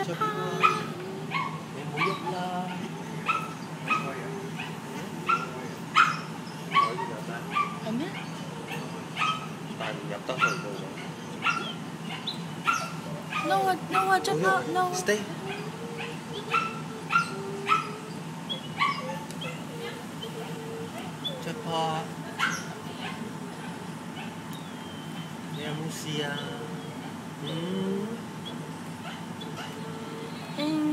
Jackpot， 你唔好喐啦！係咩？但係唔入得去嘅喎。No Jackpot no。Stay。Jackpot， 你有冇事啊？